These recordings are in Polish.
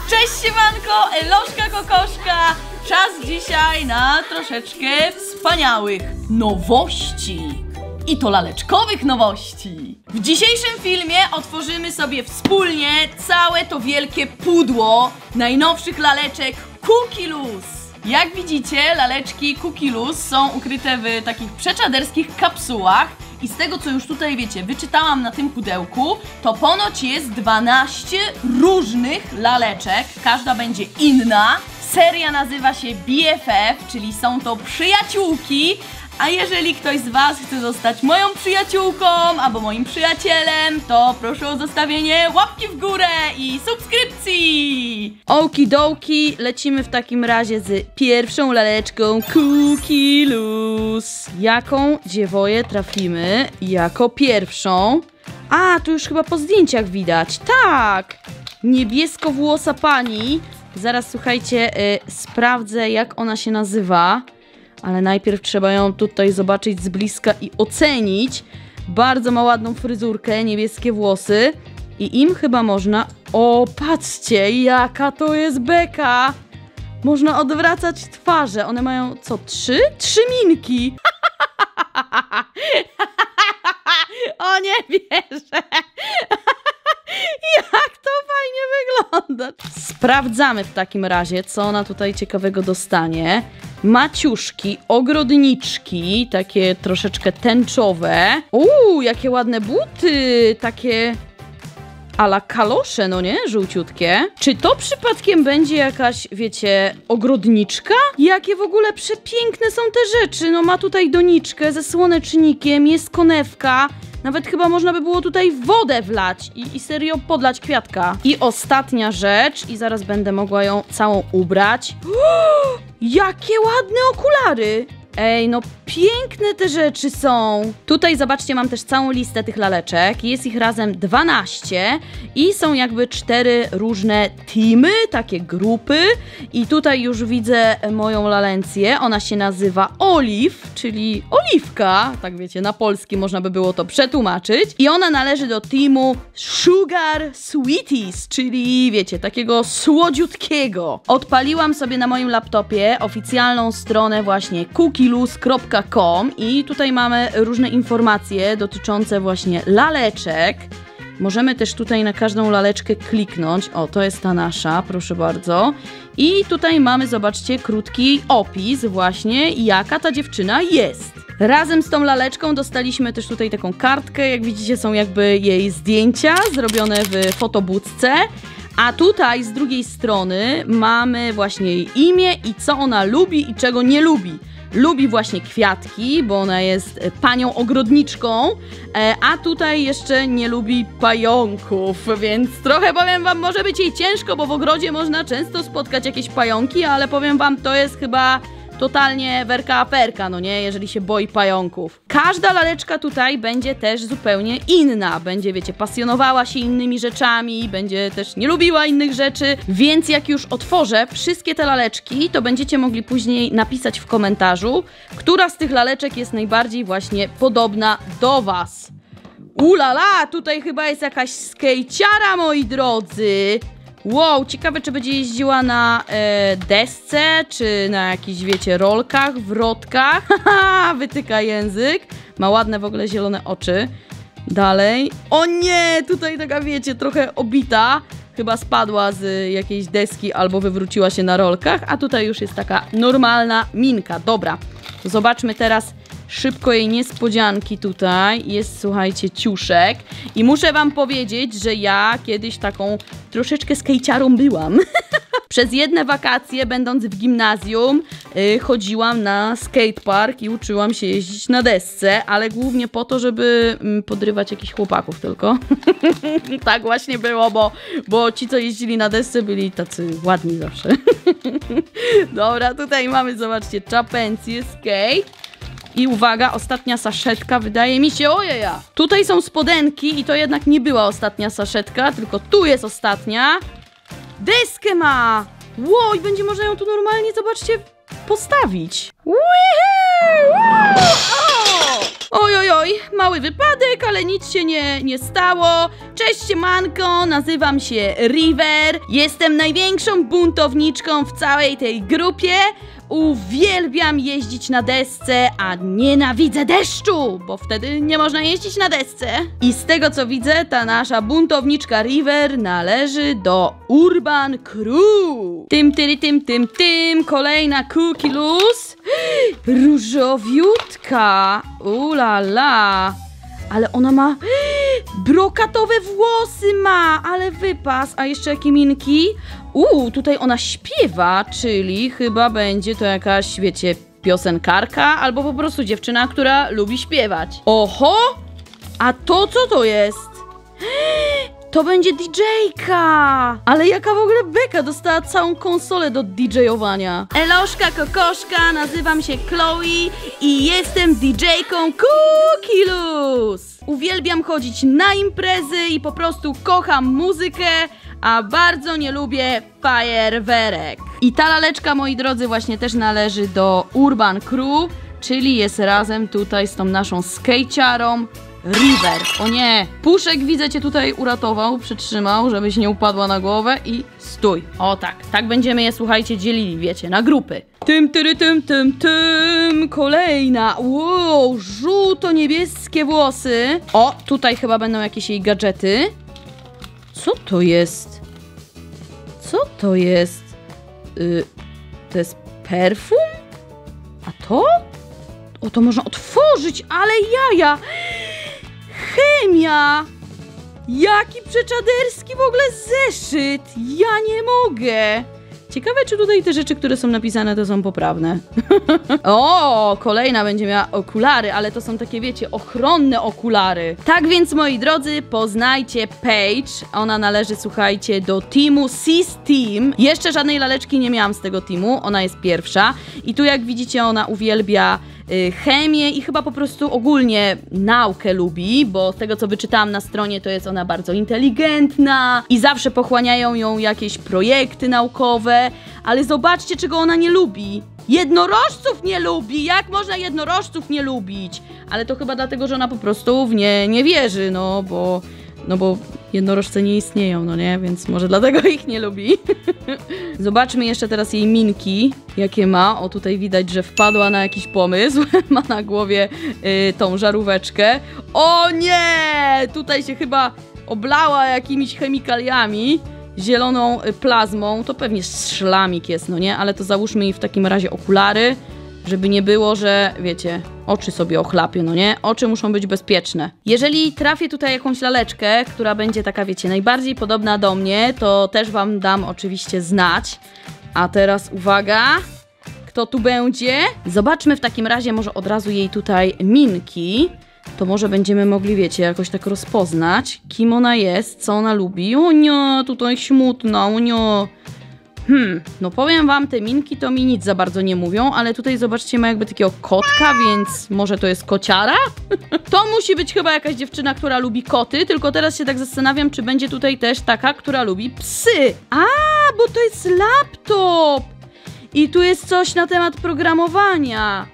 Cześć siemanko, Eloszka Kokoszka. Czas dzisiaj na troszeczkę wspaniałych nowości. I to laleczkowych nowości. W dzisiejszym filmie otworzymy sobie wspólnie całe to wielkie pudło najnowszych laleczek Cookie Loose. Jak widzicie, laleczki Cookie Loose są ukryte w takich przeczaderskich kapsułach. I z tego, co już tutaj wiecie, wyczytałam na tym pudełku, to ponoć jest 12 różnych laleczek. Każda będzie inna. Seria nazywa się BFF, czyli są to przyjaciółki. A jeżeli ktoś z was chce zostać moją przyjaciółką albo moim przyjacielem, to proszę o zostawienie łapki w górę i subskrypcji! Okidoki, lecimy w takim razie z pierwszą laleczką Cookie Loose. Jaką dziewoję trafimy jako pierwszą? A, tu już chyba po zdjęciach widać. Tak! Niebieskowłosa pani. Zaraz, słuchajcie, sprawdzę, jak ona się nazywa. Ale najpierw trzeba ją tutaj zobaczyć z bliska i ocenić. Bardzo ma ładną fryzurkę, niebieskie włosy. I im chyba można... O, patrzcie, jaka to jest beka! Można odwracać twarze. One mają, co, 3? 3 minki! O, nie wierzę! Jak to fajnie wygląda! Sprawdzamy w takim razie, co ona tutaj ciekawego dostanie. Maciuszki, ogrodniczki, takie troszeczkę tęczowe. Jakie ładne buty, takie a la kalosze, no nie? Żółciutkie. Czy to przypadkiem będzie jakaś, wiecie, ogrodniczka? Jakie w ogóle przepiękne są te rzeczy. No ma tutaj doniczkę ze słonecznikiem, jest konewka. Nawet chyba można by było tutaj wodę wlać i serio podlać kwiatka. I ostatnia rzecz, i zaraz będę mogła ją całą ubrać. Jakie ładne okulary! Ej, no piękne te rzeczy są. Tutaj zobaczcie, mam też całą listę tych laleczek. Jest ich razem 12 i są jakby 4 różne teamy, takie grupy. I tutaj już widzę moją lalencję. Ona się nazywa Olive, czyli oliwka. Tak wiecie, na polski można by było to przetłumaczyć. I ona należy do teamu Sugar Sweeties, czyli wiecie, takiego słodziutkiego. Odpaliłam sobie na moim laptopie oficjalną stronę właśnie cookieloose.com i tutaj mamy różne informacje dotyczące właśnie laleczek. Możemy też tutaj na każdą laleczkę kliknąć. O, to jest ta nasza, proszę bardzo. I tutaj mamy, zobaczcie, krótki opis właśnie, jaka ta dziewczyna jest. Razem z tą laleczką dostaliśmy też tutaj taką kartkę. Jak widzicie, są jakby jej zdjęcia zrobione w fotobudce. A tutaj z drugiej strony mamy właśnie jej imię i co ona lubi i czego nie lubi. Lubi właśnie kwiatki, bo ona jest panią ogrodniczką, a tutaj jeszcze nie lubi pająków, więc trochę powiem wam, może być jej ciężko, bo w ogrodzie można często spotkać jakieś pająki, ale powiem wam, to jest chyba totalnie werka-aferka, no nie, jeżeli się boi pająków. Każda laleczka tutaj będzie też zupełnie inna. Będzie, wiecie, pasjonowała się innymi rzeczami, będzie też nie lubiła innych rzeczy, więc jak już otworzę wszystkie te laleczki, to będziecie mogli później napisać w komentarzu, która z tych laleczek jest najbardziej właśnie podobna do was. Ulala, tutaj chyba jest jakaś skejciara, moi drodzy. Wow, ciekawe, czy będzie jeździła na desce, czy na jakichś, wiecie, rolkach, wrotkach. Haha, wytyka język. Ma ładne w ogóle zielone oczy. Dalej. O nie, tutaj taka, wiecie, trochę obita. Chyba spadła z jakiejś deski albo wywróciła się na rolkach. A tutaj już jest taka normalna minka. Dobra, to zobaczmy teraz szybko jej niespodzianki tutaj. Jest, słuchajcie, ciuszek. I muszę wam powiedzieć, że ja kiedyś taką troszeczkę skejciarą byłam. Przez jedne wakacje, będąc w gimnazjum, chodziłam na skatepark i uczyłam się jeździć na desce, ale głównie po to, żeby podrywać jakichś chłopaków tylko. Tak właśnie było, bo ci, co jeździli na desce, byli tacy ładni zawsze. Dobra, tutaj mamy, zobaczcie, czapencję, skate. I uwaga, ostatnia saszetka, wydaje mi się, ojeja. Tutaj są spodenki i to jednak nie była ostatnia saszetka, tylko tu jest ostatnia. Deskę ma! Ło, i będzie można ją tu normalnie, zobaczcie, postawić. Oj, Oj, mały wypadek, ale nic się nie stało. Cześć siemanko, nazywam się River. Jestem największą buntowniczką w całej tej grupie. Uwielbiam jeździć na desce, a nienawidzę deszczu, bo wtedy nie można jeździć na desce. I z tego co widzę, ta nasza buntowniczka River należy do Urban Crew. Tym, kolejna Cookie Loose. Różowiutka. Ulala. Ale ona ma brokatowe włosy ale wypas. A jeszcze jakie minki? Tutaj ona śpiewa, czyli chyba będzie to jakaś, wiecie, piosenkarka albo po prostu dziewczyna, która lubi śpiewać. Oho! A to co to jest? To będzie DJ-ka! Ale jaka w ogóle beka, dostała całą konsolę do DJ-owania. Eloszka, kokoszka, nazywam się Chloe i jestem DJ-ką Cookie Loose. Uwielbiam chodzić na imprezy i po prostu kocham muzykę, a bardzo nie lubię fajerwerek. I ta laleczka, moi drodzy, właśnie też należy do Urban Crew, czyli jest razem tutaj z tą naszą skejciarą River. O nie, Puszek widzę cię tutaj uratował, przytrzymał, żebyś nie upadła na głowę i stój. O tak będziemy je, słuchajcie, dzielili, wiecie, na grupy. Kolejna. Wow, żółto-niebieskie włosy. O, tutaj chyba będą jakieś jej gadżety. Co to jest? Co to jest? To jest perfum? A to? O, to można otworzyć, ale jaja! Chemia! Jaki przeczaderski w ogóle zeszyt! Ja nie mogę! Ciekawe, czy tutaj te rzeczy, które są napisane, to są poprawne. O, kolejna będzie miała okulary, ale to są takie, wiecie, ochronne okulary. Tak więc, moi drodzy, poznajcie Paige. Ona należy, słuchajcie, do teamu Sis Team. Jeszcze żadnej laleczki nie miałam z tego teamu, ona jest pierwsza. I tu, jak widzicie, ona uwielbia chemię i chyba po prostu ogólnie naukę lubi, bo z tego co wyczytałam na stronie, to jest ona bardzo inteligentna i zawsze pochłaniają ją jakieś projekty naukowe, ale zobaczcie, czego ona nie lubi. Jednorożców nie lubi! Jak można jednorożców nie lubić? Ale to chyba dlatego, że ona po prostu w nie wierzy, no bo jednorożce nie istnieją, no nie? Więc może dlatego ich nie lubi. Zobaczmy jeszcze teraz jej minki, jakie ma. O, tutaj widać, że wpadła na jakiś pomysł. Ma na głowie tą żaróweczkę. O nie! Tutaj się chyba oblała jakimiś chemikaliami. Zieloną plazmą. To pewnie szlamik jest, no nie? Ale to załóżmy jej w takim razie okulary, żeby nie było, że, wiecie, oczy sobie ochlapię, no nie? Oczy muszą być bezpieczne. Jeżeli trafię tutaj jakąś laleczkę, która będzie taka, wiecie, najbardziej podobna do mnie, to też wam dam oczywiście znać. A teraz uwaga, kto tu będzie? Zobaczmy w takim razie może od razu jej tutaj minki. To może będziemy mogli, wiecie, jakoś tak rozpoznać, kim ona jest, co ona lubi. O nie, tutaj smutna, o nie. No powiem wam, te minki to mi nic za bardzo nie mówią, ale tutaj zobaczcie, ma jakby takiego kotka, więc może to jest kociara? To musi być chyba jakaś dziewczyna, która lubi koty, tylko teraz się tak zastanawiam, czy będzie tutaj też taka, która lubi psy. A, bo to jest laptop! I tu jest coś na temat programowania.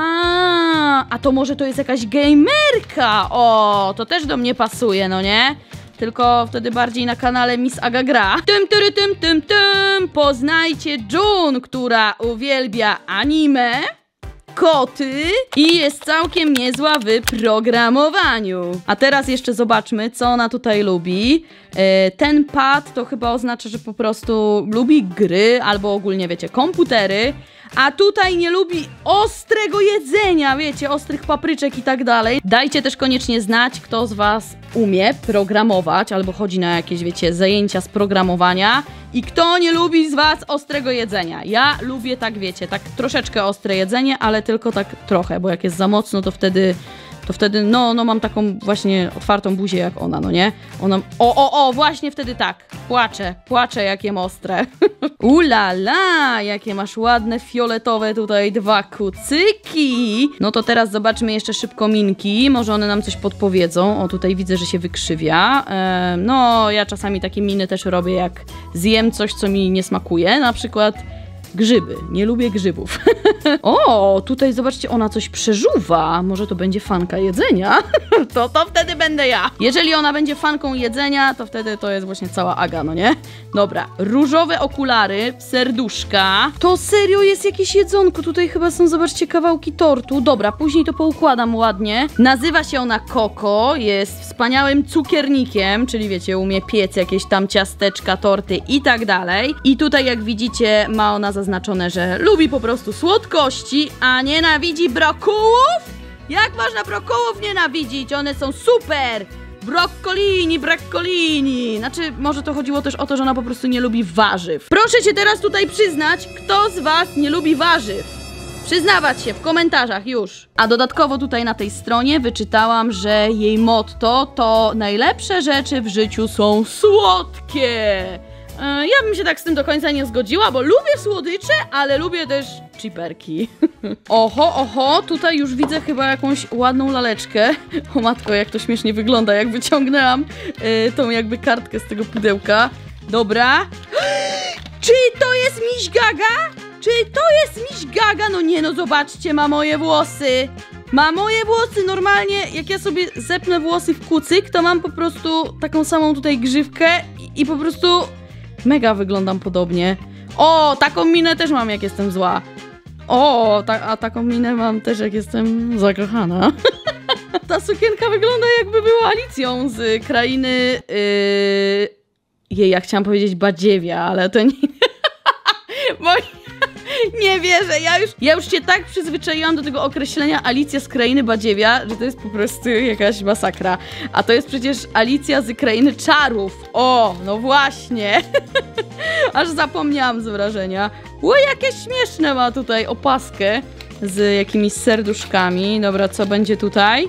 A to może to jest jakaś gamerka? O, to też do mnie pasuje, no nie? Tylko wtedy bardziej na kanale Miss Aga gra. Poznajcie June, która uwielbia anime, koty i jest całkiem niezła w programowaniu. A teraz jeszcze zobaczmy, co ona tutaj lubi. Ten pad to chyba oznacza, że po prostu lubi gry albo ogólnie, wiecie, komputery. A tutaj nie lubi ostrego jedzenia, wiecie, ostrych papryczek i tak dalej. Dajcie też koniecznie znać, kto z was umie programować albo chodzi na jakieś, wiecie, zajęcia z programowania i kto nie lubi z was ostrego jedzenia. Ja lubię, tak wiecie, tak troszeczkę ostre jedzenie, ale tylko tak trochę, bo jak jest za mocno, to wtedy no mam taką właśnie otwartą buzię jak ona, no nie? Ona, właśnie wtedy tak, płaczę jak jem ostre. Ulala, jakie masz ładne fioletowe tutaj dwa kucyki. No to teraz zobaczmy jeszcze szybko minki, może one nam coś podpowiedzą. O, tutaj widzę, że się wykrzywia. No, ja czasami takie miny też robię, jak zjem coś, co mi nie smakuje, na przykład Grzyby. Nie lubię grzybów. O, tutaj zobaczcie, ona coś przeżuwa. Może to będzie fanka jedzenia? To wtedy będę ja. Jeżeli ona będzie fanką jedzenia, to wtedy to jest właśnie cała Aga, no nie? Dobra, różowe okulary, serduszka. To serio jest jakieś jedzonko. Tutaj chyba są, zobaczcie, kawałki tortu. Dobra, później to poukładam ładnie. Nazywa się ona Koko. Jest wspaniałym cukiernikiem, czyli wiecie, umie piec jakieś tam ciasteczka, torty i tak dalej. I tutaj, jak widzicie, ma ona zaznaczone, że lubi po prostu słodkości, a nienawidzi brokułów? Jak można brokułów nienawidzić? One są super! Brokkolini. Znaczy, może to chodziło też o to, że ona po prostu nie lubi warzyw. Proszę się teraz tutaj przyznać, kto z was nie lubi warzyw? Przyznawać się w komentarzach już. A dodatkowo tutaj na tej stronie wyczytałam, że jej motto to najlepsze rzeczy w życiu są słodkie. Ja bym się tak z tym do końca nie zgodziła, bo lubię słodycze, ale lubię też chiperki. Oho, tutaj już widzę chyba jakąś ładną laleczkę. O matko, jak to śmiesznie wygląda, jak wyciągnęłam tą jakby kartkę z tego pudełka. Dobra. Czy to jest Miś Gaga? Czy to jest Miś Gaga? No nie, no zobaczcie, ma moje włosy. Ma moje włosy, normalnie jak ja sobie zepnę włosy w kucyk, to mam po prostu taką samą tutaj grzywkę i po prostu mega wyglądam podobnie. O, taką minę też mam, jak jestem zła. O, a taką minę mam też, jak jestem zakochana. Ta sukienka wygląda, jakby była Alicją z krainy... ja chciałam powiedzieć Badziewia, ale to nie... Bo... Nie wierzę, ja już się tak przyzwyczaiłam do tego określenia Alicja z krainy Badziewia, że to jest po prostu jakaś masakra. A to jest przecież Alicja z krainy czarów. O, no właśnie. Aż zapomniałam z wrażenia. O, jakie śmieszne ma tutaj opaskę z jakimiś serduszkami. Dobra, co będzie tutaj?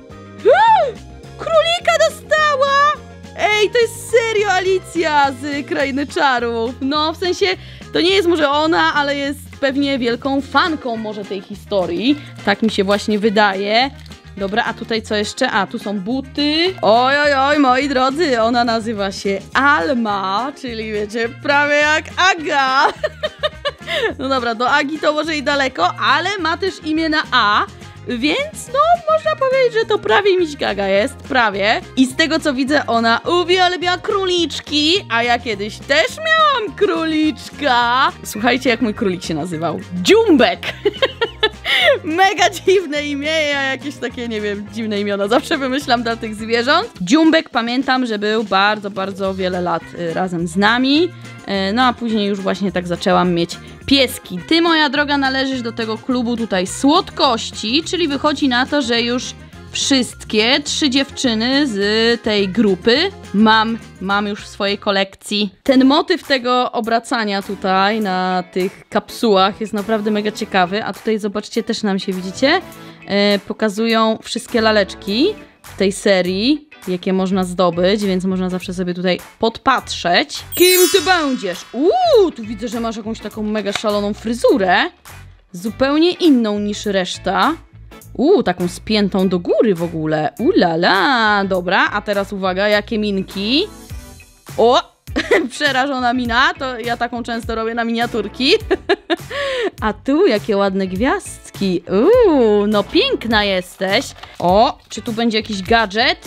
Królika dostała! Ej, to jest serio Alicja z krainy czarów. No, w sensie... To nie jest może ona, ale jest pewnie wielką fanką może tej historii. Tak mi się właśnie wydaje. Dobra, a tutaj co jeszcze? A, tu są buty. Oj, moi drodzy, ona nazywa się Alma, czyli wiecie, prawie jak Aga. No dobra, do Agi to może i daleko, ale ma też imię na A. Więc no, można powiedzieć, że to prawie Miś Gaga jest, prawie. I z tego co widzę, ona uwielbia króliczki, a ja kiedyś też miałam króliczka. Słuchajcie, jak mój królik się nazywał. Dziumbek! Mega dziwne imię, ja jakieś takie, nie wiem, dziwne imiona zawsze wymyślam dla tych zwierząt. Dziumbek, pamiętam, że był bardzo, bardzo wiele lat razem z nami. No a później już właśnie tak zaczęłam mieć pieski. Ty, moja droga, należysz do tego klubu tutaj słodkości, czyli wychodzi na to, że już wszystkie 3 dziewczyny z tej grupy mam już w swojej kolekcji. Ten motyw tego obracania tutaj na tych kapsułach jest naprawdę mega ciekawy, a tutaj zobaczcie, też nam się, widzicie, pokazują wszystkie laleczki w tej serii, jakie można zdobyć, więc można zawsze sobie tutaj podpatrzeć. Kim ty będziesz? Tu widzę, że masz jakąś taką mega szaloną fryzurę. Zupełnie inną niż reszta. Taką spiętą do góry w ogóle. Lala, dobra, a teraz uwaga, jakie minki. O, przerażona mina, to ja taką często robię na miniaturki. A tu jakie ładne gwiazdki. No piękna jesteś. O, czy tu będzie jakiś gadżet?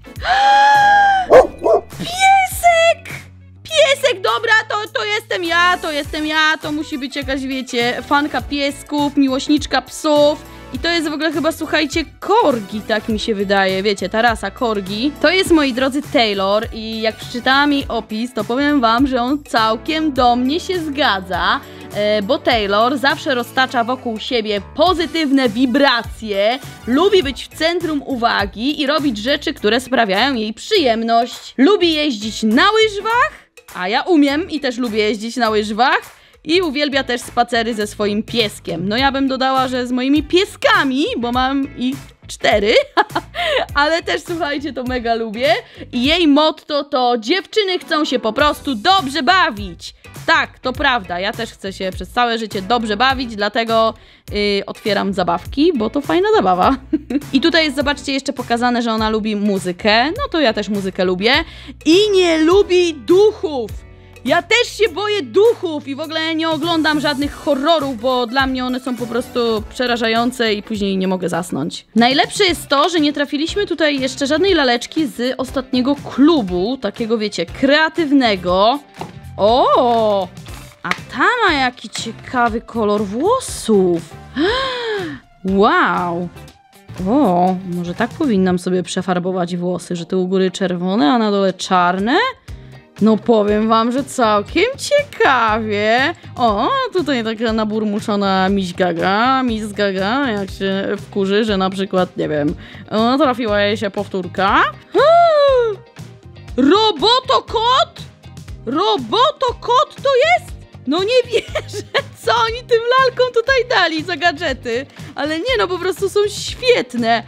Piesek! Piesek, dobra, to jestem ja, to musi być jakaś, wiecie, fanka piesków, miłośniczka psów. I to jest w ogóle chyba, słuchajcie, korgi, tak mi się wydaje, wiecie, ta rasa korgi. To jest, moi drodzy, Taylor i jak przeczytałam jej opis, to powiem wam, że on całkiem do mnie się zgadza, bo Taylor zawsze roztacza wokół siebie pozytywne wibracje, lubi być w centrum uwagi i robić rzeczy, które sprawiają jej przyjemność. Lubi jeździć na łyżwach, a ja umiem i też lubię jeździć na łyżwach. I uwielbia też spacery ze swoim pieskiem. No ja bym dodała, że z moimi pieskami, bo mam ich 4, ale też, słuchajcie, to mega lubię. I jej motto to: dziewczyny chcą się po prostu dobrze bawić. Tak, to prawda, ja też chcę się przez całe życie dobrze bawić, dlatego otwieram zabawki, bo to fajna zabawa. I tutaj jest, zobaczcie, jeszcze pokazane, że ona lubi muzykę. No to ja też muzykę lubię. I nie lubi duchów. Ja też się boję duchów i w ogóle nie oglądam żadnych horrorów, bo dla mnie one są po prostu przerażające i później nie mogę zasnąć. Najlepsze jest to, że nie trafiliśmy tutaj jeszcze żadnej laleczki z ostatniego klubu, takiego wiecie, kreatywnego. O! A ta ma jaki ciekawy kolor włosów. Wow! O, może tak powinnam sobie przefarbować włosy, że tu u góry czerwone, a na dole czarne? No powiem wam, że całkiem ciekawie. O, tutaj taka naburmuszona Miss Gaga, jak się wkurzy, że na przykład, nie wiem, trafiła jej się powtórka. Robotokot? Robotokot to jest? No nie wierzę, co oni tym lalkom tutaj dali za gadżety. Ale nie, no po prostu są świetne.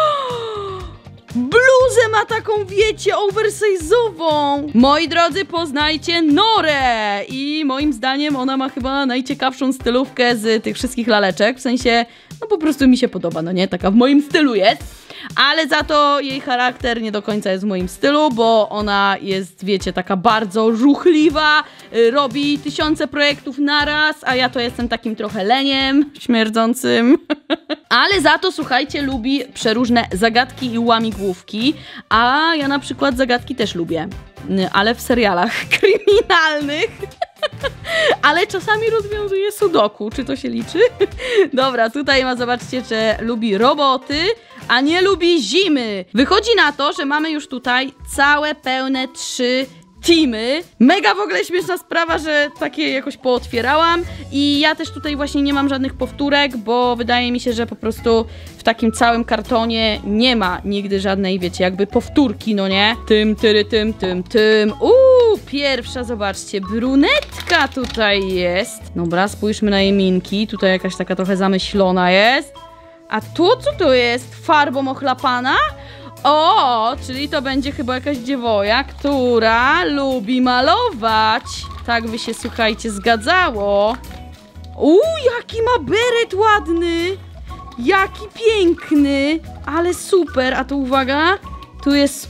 Bluzę ma taką, wiecie, oversize'ową. Moi drodzy, poznajcie Norę. I moim zdaniem ona ma chyba najciekawszą stylówkę z tych wszystkich laleczek. W sensie, no po prostu mi się podoba, no nie? Taka w moim stylu jest. Ale za to jej charakter nie do końca jest w moim stylu, bo ona jest, wiecie, taka bardzo ruchliwa, robi 1000 projektów naraz, a ja to jestem takim trochę leniem śmierdzącym. Ale za to, słuchajcie, lubi przeróżne zagadki i łamigłówki, a ja na przykład zagadki też lubię, ale w serialach kryminalnych. Ale czasami rozwiązuje sudoku. Czy to się liczy? Dobra, tutaj ma, zobaczcie, że lubi roboty, a nie lubi zimy. Wychodzi na to, że mamy już tutaj całe pełne 3 teamy. Mega w ogóle śmieszna sprawa, że takie jakoś pootwierałam i ja też tutaj właśnie nie mam żadnych powtórek, bo wydaje mi się, że po prostu w takim całym kartonie nie ma nigdy żadnej, wiecie, jakby powtórki, no nie? Tym. Pierwsza, zobaczcie, brunetka tutaj jest. Dobra, spójrzmy na jej minki. Tutaj jakaś taka trochę zamyślona jest. A tu co to jest? Farbą ochlapana? O, czyli to będzie chyba jakaś dziewoja, która lubi malować. Tak by się, słuchajcie, zgadzało. Jaki ma beret ładny. Jaki piękny. Ale super. A tu uwaga. Tu jest...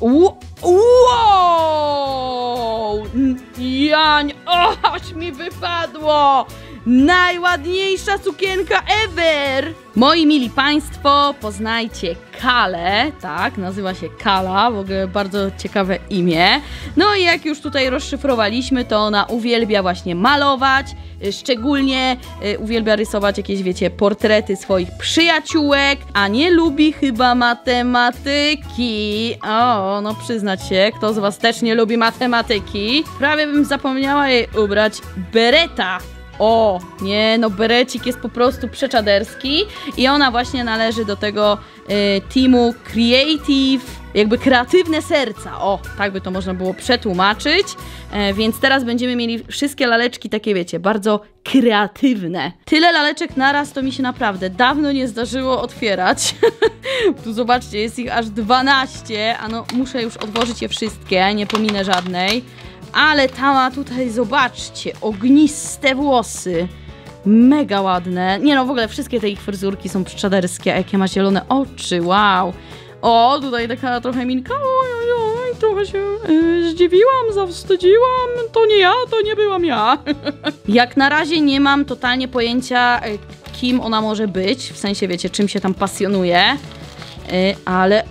Wow! Jań, aż mi wypadło! Najładniejsza sukienka ever! Moi mili państwo, poznajcie Kalę, tak, nazywa się Kala, w ogóle bardzo ciekawe imię. No i jak już tutaj rozszyfrowaliśmy, to ona uwielbia właśnie malować, szczególnie uwielbia rysować jakieś, wiecie, portrety swoich przyjaciółek, a nie lubi chyba matematyki. O, no przyznać się, kto z was też nie lubi matematyki? Prawie bym zapomniała jej ubrać bereta. O, nie, no berecik jest po prostu przeczaderski i ona właśnie należy do tego teamu Creative, jakby kreatywne serca, o, tak by to można było przetłumaczyć, więc teraz będziemy mieli wszystkie laleczki takie, wiecie, bardzo kreatywne. Tyle laleczek naraz to mi się naprawdę dawno nie zdarzyło otwierać. Tu zobaczcie, jest ich aż 12, a no muszę już otworzyć je wszystkie, nie pominę żadnej. Ale ta ma tutaj, zobaczcie, ogniste włosy. Mega ładne. Nie no, w ogóle wszystkie te ich fryzurki są przeczaderskie. A jakie ma zielone oczy, wow. O, tutaj taka trochę minka. Oj, trochę się zdziwiłam, zawstydziłam. To nie ja, to nie byłam ja. Jak na razie nie mam totalnie pojęcia, kim ona może być. W sensie, wiecie, czym się tam pasjonuje. Ale...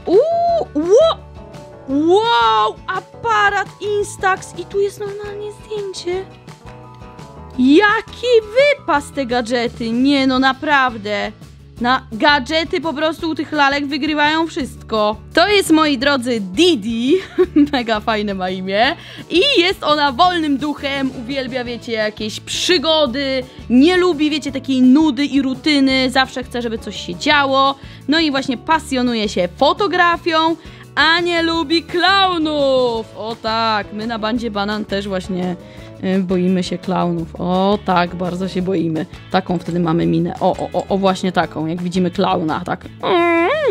Wow, aparat Instax i tu jest normalnie zdjęcie. Jaki wypas te gadżety, nie no naprawdę. Na gadżety po prostu u tych lalek wygrywają wszystko. To jest, moi drodzy, Didi, mega fajne ma imię. I jest ona wolnym duchem, uwielbia, wiecie, jakieś przygody, nie lubi, wiecie, takiej nudy i rutyny, zawsze chce, żeby coś się działo. No i właśnie pasjonuje się fotografią, a nie lubi klaunów. O tak, my na bandzie Banan też właśnie boimy się klaunów. O tak, bardzo się boimy. Taką wtedy mamy minę. O, właśnie taką, jak widzimy klauna, tak.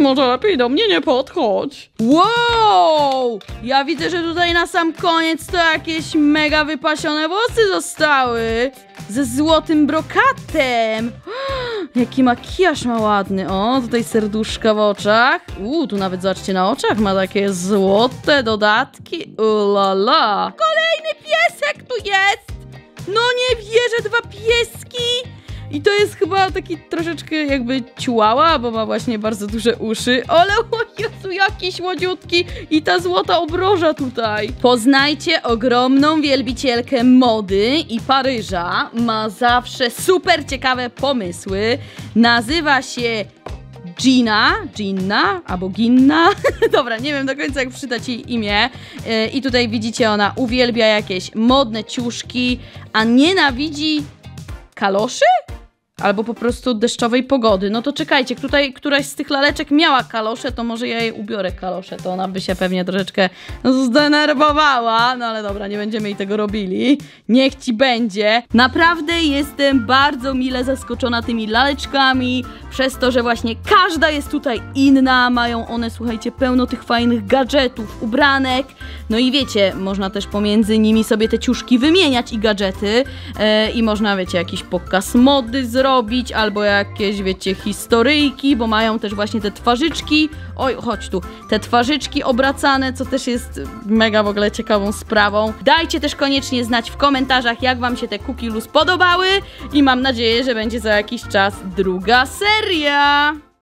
Może lepiej do mnie nie podchodź. Wow! Ja widzę, że tutaj na sam koniec to jakieś mega wypasione włosy zostały. Ze złotym brokatem. Jaki makijaż ma ładny. O, tutaj serduszka w oczach. Tu nawet zobaczcie, na oczach ma takie złote dodatki. Ulala. Kolejny piesek tu jest. No nie wierzę, 2 pieski. I to jest chyba taki troszeczkę jakby ciułała, bo ma właśnie bardzo duże uszy. Ale o Jezu, jaki słodziutki. I ta złota obroża tutaj. Poznajcie ogromną wielbicielkę mody i Paryża. Ma zawsze super ciekawe pomysły. Nazywa się Ginna, albo Ginna. Dobra, nie wiem do końca jak przeczytać jej imię. I tutaj widzicie, ona uwielbia jakieś modne ciuszki, a nienawidzi kaloszy? Albo po prostu deszczowej pogody. No to czekajcie, tutaj któraś z tych laleczek miała kalosze, to może ja jej ubiorę kalosze, to ona by się pewnie troszeczkę zdenerwowała. No ale dobra, nie będziemy jej tego robili. Niech ci będzie. Naprawdę jestem bardzo mile zaskoczona tymi laleczkami, przez to, że właśnie każda jest tutaj inna. Mają one, słuchajcie, pełno tych fajnych gadżetów, ubranek. No i wiecie, można też pomiędzy nimi sobie te ciuszki wymieniać i gadżety. I można, wiecie, jakiś pokaz mody zrobić, albo jakieś, wiecie, historyjki, bo mają też właśnie te twarzyczki. Oj, chodź tu. Te twarzyczki obracane, co też jest mega w ogóle ciekawą sprawą. Dajcie też koniecznie znać w komentarzach, jak wam się te Cookie Loose podobały i mam nadzieję, że będzie za jakiś czas druga seria.